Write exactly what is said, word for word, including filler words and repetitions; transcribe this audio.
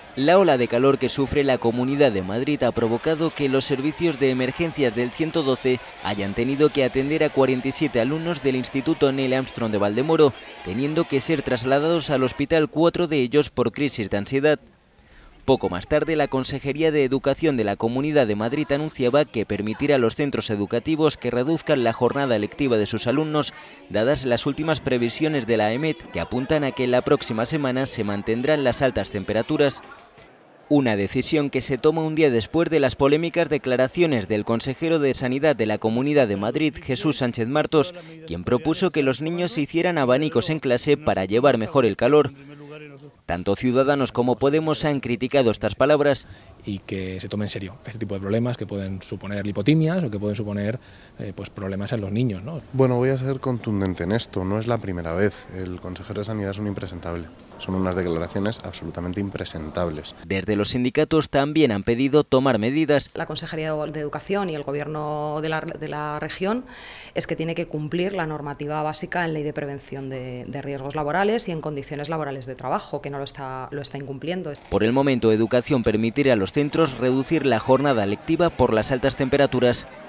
La ola de calor que sufre la Comunidad de Madrid ha provocado que los servicios de emergencias del ciento doce hayan tenido que atender a cuarenta y siete alumnos del Instituto Neil Armstrong de Valdemoro, teniendo que ser trasladados al hospital cuatro de ellos por crisis de ansiedad. Poco más tarde, la Consejería de Educación de la Comunidad de Madrid anunciaba que permitirá a los centros educativos que reduzcan la jornada lectiva de sus alumnos, dadas las últimas previsiones de la EMET, que apuntan a que en la próxima semana se mantendrán las altas temperaturas. Una decisión que se toma un día después de las polémicas declaraciones del consejero de Sanidad de la Comunidad de Madrid, Jesús Sánchez Martos, quien propuso que los niños se hicieran abanicos en clase para llevar mejor el calor. Tanto Ciudadanos como Podemos han criticado estas palabras. Y que se tome en serio este tipo de problemas que pueden suponer lipotimias o que pueden suponer eh, pues problemas en los niños, ¿no? Bueno, voy a ser contundente en esto, no es la primera vez. El consejero de Sanidad es un impresentable. Son unas declaraciones absolutamente impresentables. Desde los sindicatos también han pedido tomar medidas. La Consejería de Educación y el Gobierno de la, de la región es que tiene que cumplir la normativa básica en Ley de Prevención de, de Riesgos Laborales y en Condiciones Laborales de Trabajo, que no lo está, lo está incumpliendo. Por el momento, Educación permitirá a los centros reducir la jornada lectiva por las altas temperaturas.